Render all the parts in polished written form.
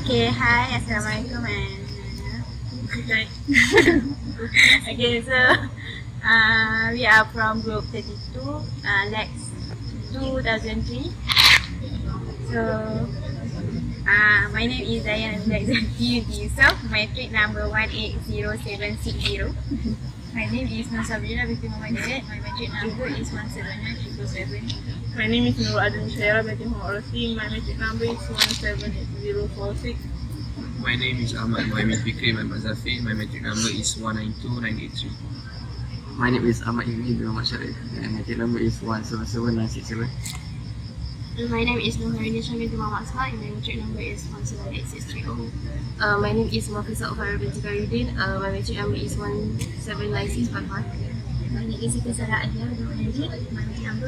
Okay, hi, Assalamualaikum and okay, so we are from group 32, LAX2003. So my name is Zayan Yourself, matric number 180760. My name is Nasabrina binti Muhammad Dalet. My matric number is 179777. My name is Nur Adin Shaira binti Muhammad Rasim. My matric number is 178046. My name is Ahmad Muhammad Fikri Zafi. My matric number is 192983. My name is Ahmad Ibni bin Muhammad Sharif. My matric number is 177967. My name is Nuharini binti Muhammad Asma. My matric number is 178630. My name is Mafisa Ufara binti Karidin. My matric number is 179655. My name is Sarah Adiyah bin Najib. My matric number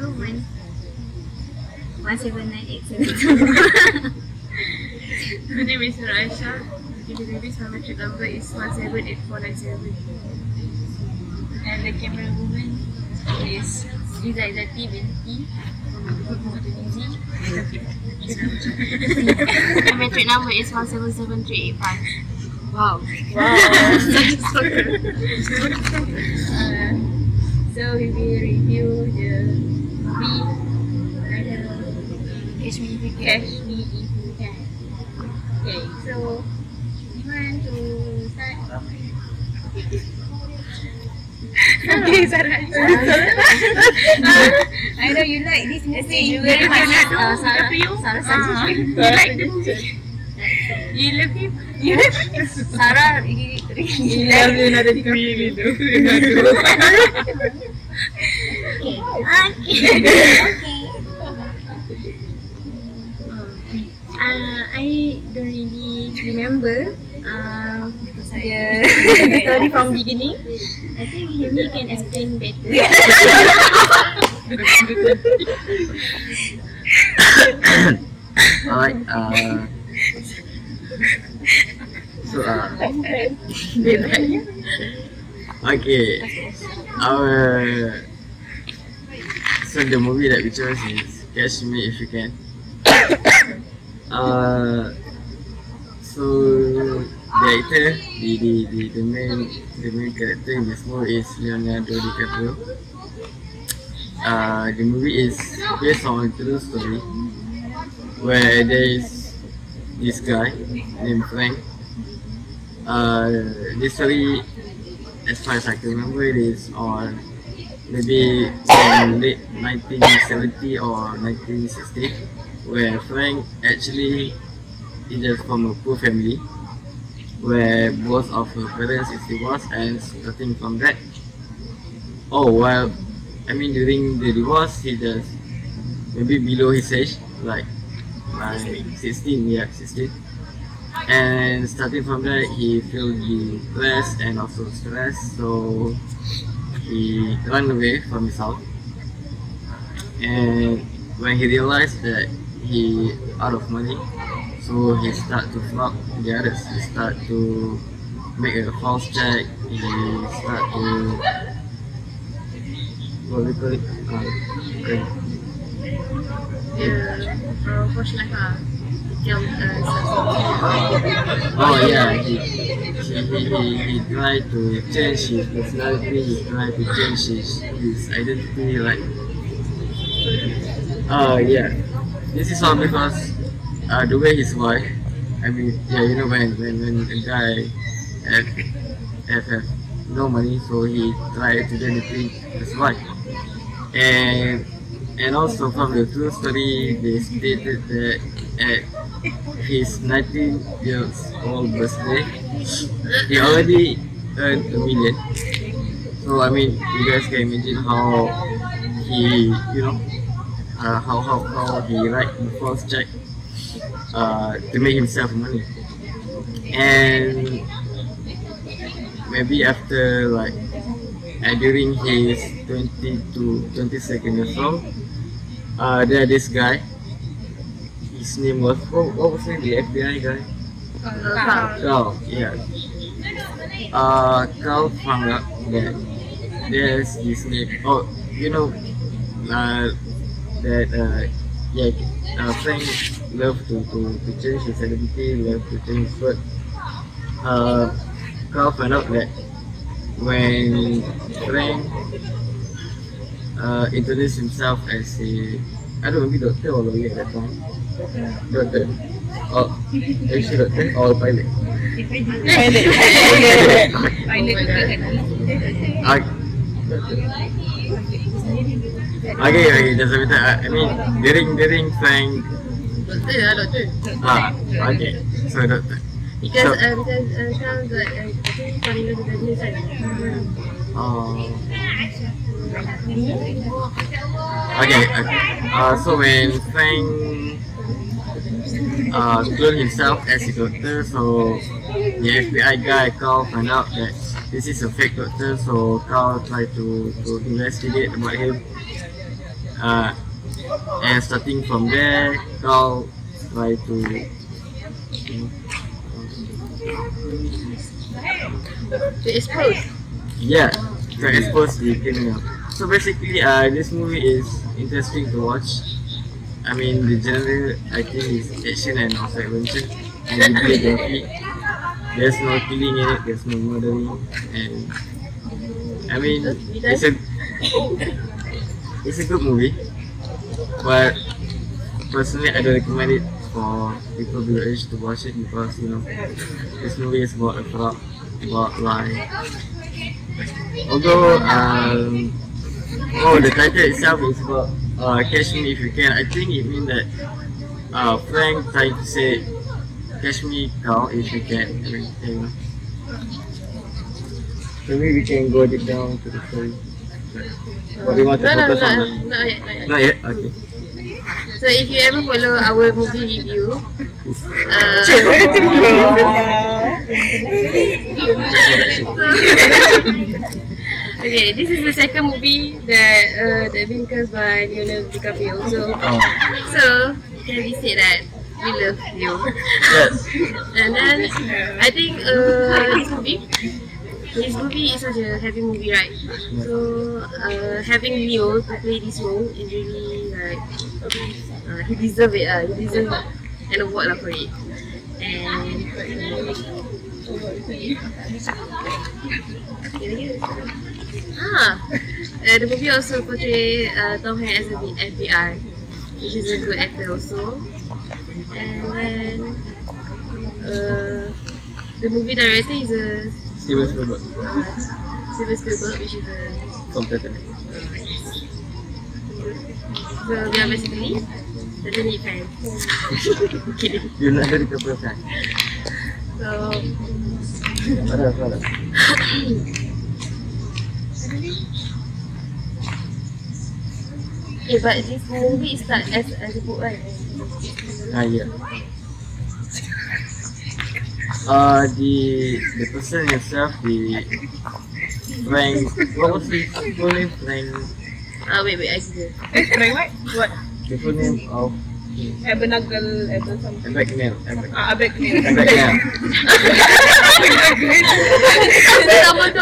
179872. My name is Nur Aisha binti Davis. My matric number is 178497. And the camera woman is Izzati binti Tunisia. My matric number is 177385. Wow. So we will review the movie Catch Me If You Can. Okay, so you want to start? Okay, Sarah. I know you like this movie very much. Sarah, you like the movie. You love him. Sarah, you love him. Ada di kami gitu. I don't really remember the story from beginning. I think he can explain better. Alright, so okay, so the movie that we chose is Catch Me If You Can. So the actor, the main character in this movie is Leonardo DiCaprio. The movie is based on a true story where there is this guy named Frank. This story, as far as I can remember, it is on maybe in late 1970 or 1960, where Frank actually is just from a poor family where both of her parents is divorced, and starting from that, during the divorce he just maybe below his age, like 16, and starting from that he feel depressed and also stressed, so he ran away from his house. And when he realized that he out of money, so he start to flop the others. He start to make a false check. He start to what we call it? He tried to change his personality. He tried to change his identity. Like, this is all because the way his wife, when a guy have no money, so he tried to identify his wife. And also from the true story, they stated that at his 19 years old birthday, he already earned $1 million. So you guys can imagine how he, how he write the false check to make himself money. And maybe after during his 20 to 22nd years old, there this guy, his name was, what was his name, the FBI guy? Carl, yeah. Carl found out that there's this name, Frank love to change his identity, love to change his word. Carl found out that when Frank introduced himself as a, I don't know, maybe doctor or lawyer at that time. Doctor. Oh, actually doctor or pilot. Okay, doesn't matter. I mean, during Frank. Doctor. Okay. So doctor. Because Sean got I think falling into the business kan. Okay. So when Frank cloned himself as a doctor, so the FBI guy Carl found out that this is a fake doctor, so Carl tried to investigate about him. And starting from there, Carl tried to expose. Yeah, to expose the criminal. So basically, this movie is interesting to watch. I mean, the genre I think is action and also adventure, and videography. There's no killing in it, there's no murdering, and I mean, it's a good movie. But personally, I don't recommend it for people below age to watch it because this movie is about a fraud, about lie. Although the title itself is about catch me if you can. I think it means that Frank trying to say catch me Carl if you can. So maybe we can go deep down to the story. What do you want to focus on? Not yet. Okay. So if you ever follow our movie review, okay, this is the second movie that been cast by Leonardo DiCaprio. So can we say that we love Leo? Yes. And then I think this movie is such a heavy movie, right? So having Leo to play this role is really like he deserves it. He deserves an award for it. And the movie also portrays Tom Hanks as a FBI, which is a good actor also. And then the movie director is a Steven Spielberg. Which is a Competitor. so we are basically the Disney fans. Kidding. Leonardo DiCaprio fan. So Ada. but this movie starts as a book, right? Yeah. The person himself, the Frank, what was his full name? Frank. Wait, I Google. Frank what? The full name of Abenagle, something. Abagnale. Abenagle. Nama tu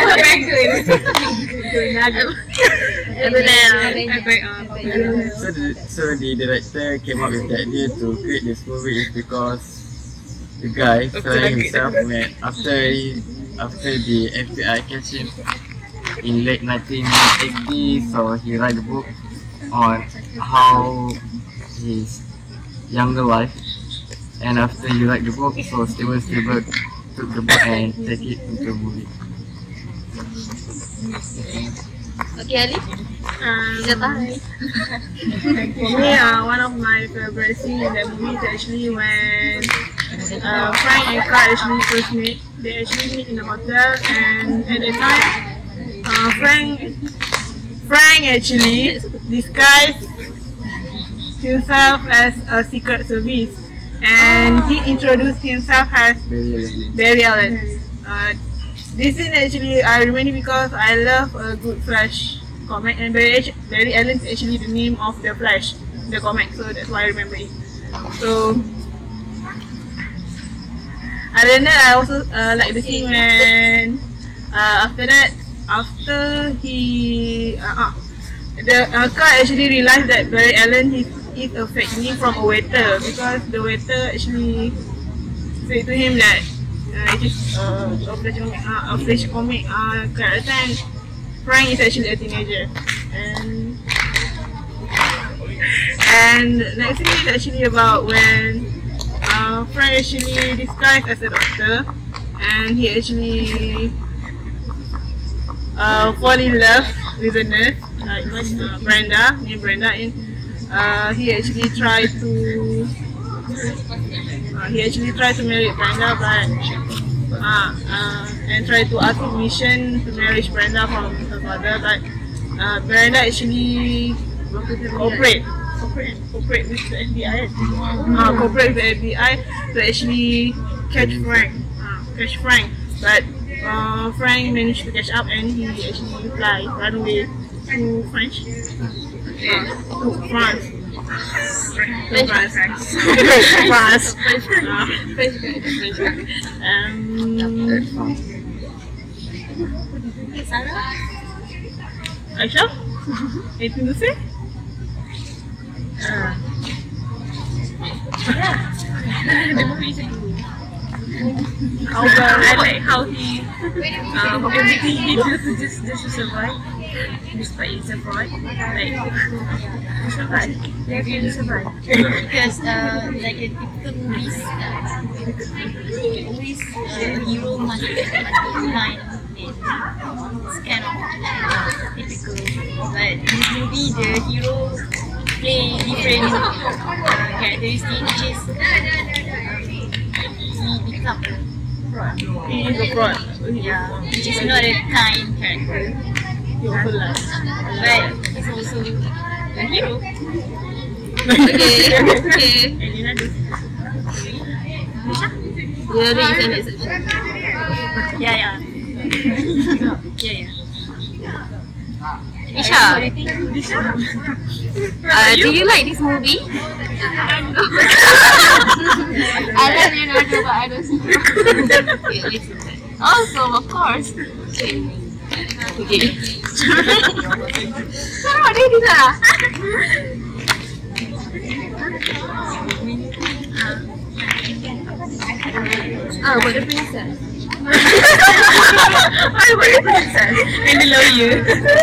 So the director came up with the idea to create this movie is because the guy Frank himself met after the FBI catch him in late 1980, so he write a book on how his younger life, and after he write the book, so Steven Spielberg took the book and take it into a movie. Okay, Ali? Your time. For me, one of my favorite scenes in that movie is actually when Frank and Carl actually first meet. They actually meet in the hotel, and at the time, Frank actually disguised himself as a secret service, and he introduced himself as Barry Allen. This scene actually I remember because I love a good Flash comic, and Barry Allen is actually the name of the Flash, the comic, so that's why I remember it. So other than that, I also like the scene when after the Carl actually realized that Barry Allen is is a fake name from a waiter, because the waiter actually said to him that it is a flash comic character, and Frank is actually a teenager. And next thing is actually about when Frank actually disguised as a doctor, and he actually fall in love with a nurse, like Brenda, named Brenda, and he actually tried to marry Brenda, but and tried to ask permission to marry Brenda from her father, but Brenda actually cooperate with the FBI, cooperate with the FBI to actually catch Frank, but Frank managed to catch up, and he actually run away to France. Aisha, anything to say? The movie is good. How about I like how he everything he do to just to survive, despite it's a fraud. Like to survive, they can survive. Because like in typical movies, always hero must be kind. It's kind of typical. But in this movie, the hero play different characteristics, which is he become a fraud. he is a fraud? Yeah, which is not a kind character. He also lies. But he's also a hero. Okay. And another. The other is an exception. Yeah. Isha, do you like this movie? I love Leonardo, but I don't see him. Also, of course. Okay. Sarah, dia di sana. About the princess. And the lawyer.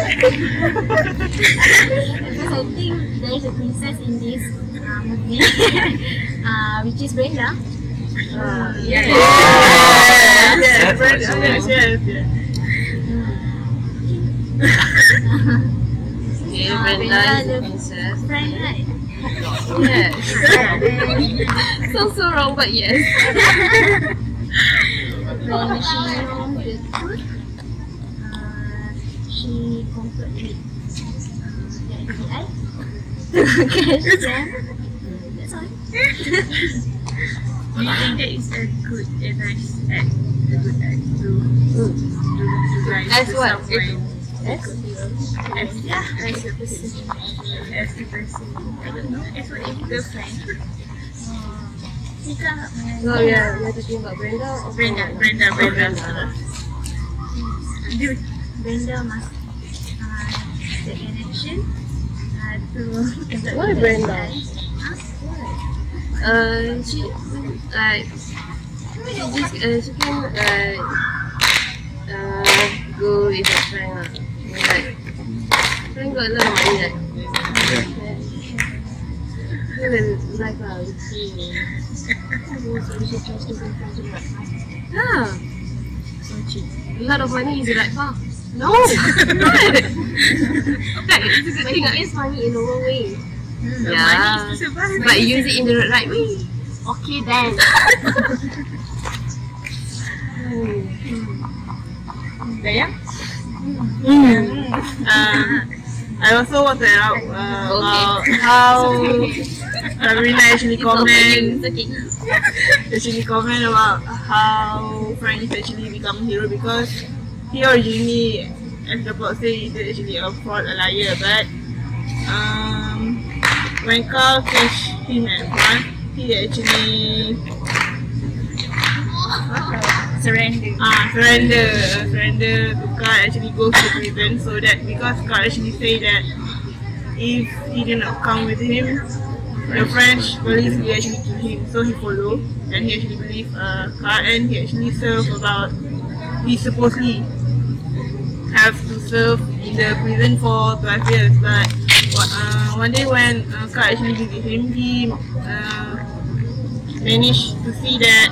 Because I think there is a princess in this movie, which is Brenda. Yes. Brenda is the princess. Friend, right? Yes. So wrong, but yes. When she knows the truth, she comfort with the FBI. That's all. Do you think that is a good and nice act? A good act to guys As what? As a person. As a person. I don't know. As what if girlfriend? So yeah, we're talking about Brenda or Brenda. Dude, Brenda must take an action to Why Brenda? She can go with her friend lah. Like friend got a lot of money like. Like yeah. A lot of money is like far. No, not. Like it's a good thing. It's money in the wrong way. Yeah, but use it in the right way. okay then. I also want to add out about how Karina actually comment about how Frank is actually become a hero, because he originally, as the plot says, is actually a fraud, a liar, but when Carl catch him at front, he actually surrender to Carl, actually goes to prison, so that because Carl actually say that if he did not come with him, the French police will actually kill him. So he followed and he actually believed car, and he actually served about, he supposedly have to serve in the prison for 12 years. But one day when car actually visit him, he managed to see that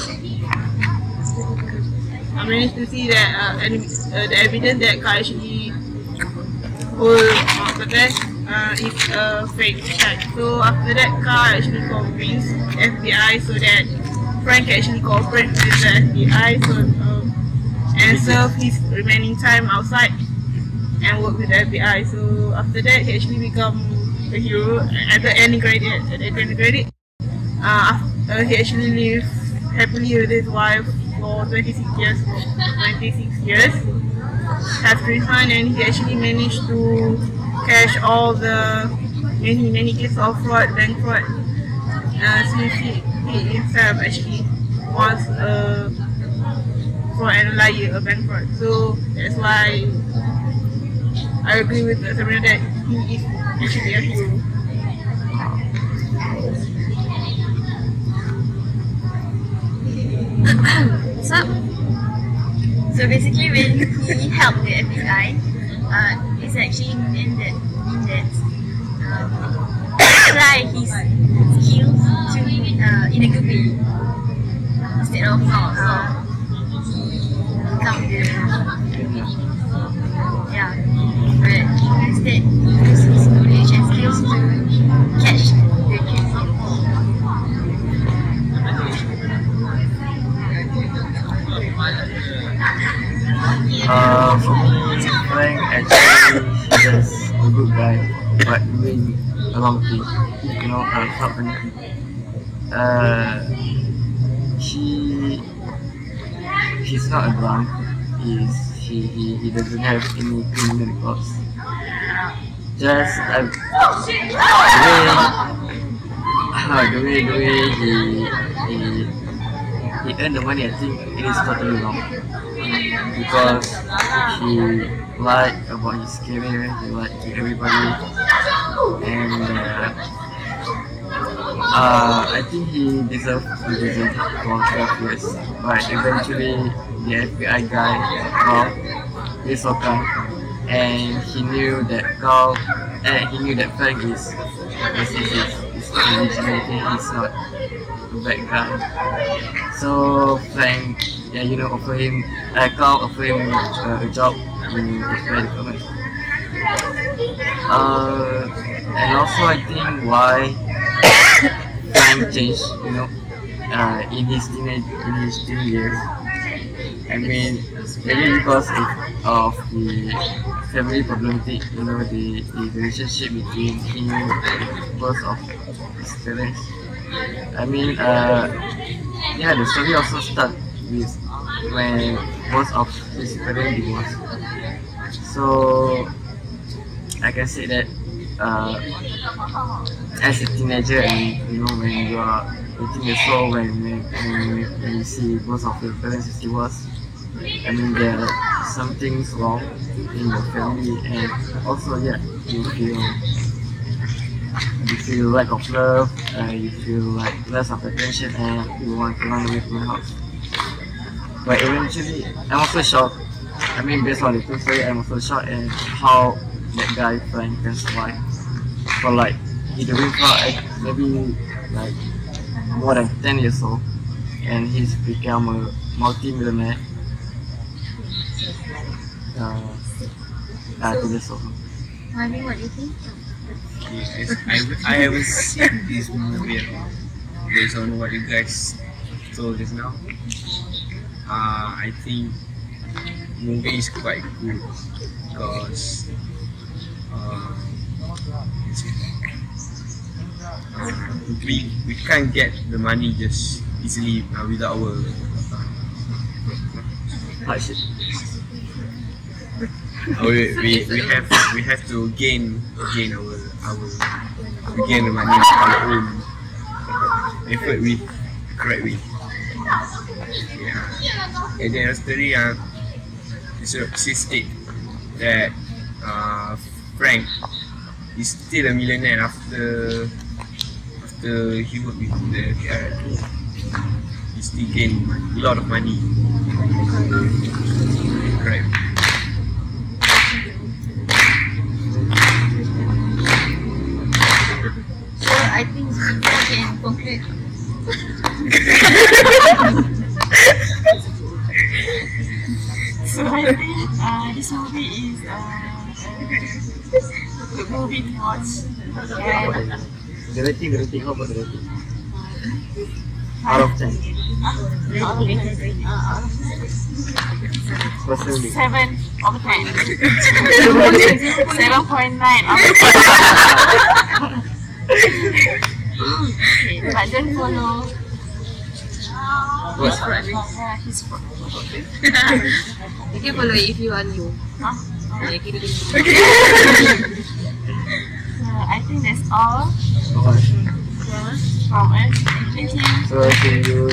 the evidence that car actually hold the test is a fake check. So after that, car actually convinced FBI so that Frank can actually cooperate with the FBI and serve his remaining time outside and work with the FBI. So after that, he actually become a hero. At the end credit, he actually lived happily with his wife for 26 years. Have 3 sons, and he actually managed to cash all the many cases of fraud, bank fraud. Since he himself actually was a fraud and a liar, a bank fraud. So that's why I agree with Sabrina that he is actually a hero. So basically, when he helped the FBI, it's actually meant that apply his skills to in a good way instead of become the but instead he used his knowledge and skills to catch the criminal. For me, Frank actually is a good guy, but doing a long thing. You know, helping. He's not a drunk. He doesn't have any criminal records. Just the way he earned the money, I think it is totally wrong. Because he lied about his career, he lied to everybody, and I think he deserved to visit for 12 years. But eventually, the FBI guy, Carl, he saw Carl, and he knew that Frank is originating, he's not a bad guy. So Frank, Carl offered him a job in the FBI department. And also I think why Frank changed, in his teen years. I mean, maybe because of the family problematic, the relationship between him and both of his parents. I mean, the story also starts with when both of his parents divorced. So I can say that as a teenager, and when you are 18 years old, when you see both of your parents is divorced, I mean there are some things wrong in your family, and also you feel lack of love, you feel like less of attention, and you want to run away from the house. But eventually, I'm also shocked. I mean, based on the true story, I'm also shocked at how that guy Frank can survive for he doing for maybe more than 10 years old, and he's become a multi-millionaire. 10 years old. Marvin, what do you think? Yes, I haven't seen this movie at all. Based on what you guys told just now, I think movie is quite good because we can't get the money just easily without our hardship. We have to gain the money with our own effort with the correct way. And then the story she state that Frank is still a millionaire after after he worked with the character, he still gained a lot of money. Correct. So I think we can conclude. So I think this movie is a good movie to watch. And The rating, how about the rating? Out of 10. Personally. 7 of 10. 7.9 out of 10. But don't follow. What's running? His You can follow it if you are new. Huh? Yeah, you can do it. I think that's all Okay. from us. Thank you. So see you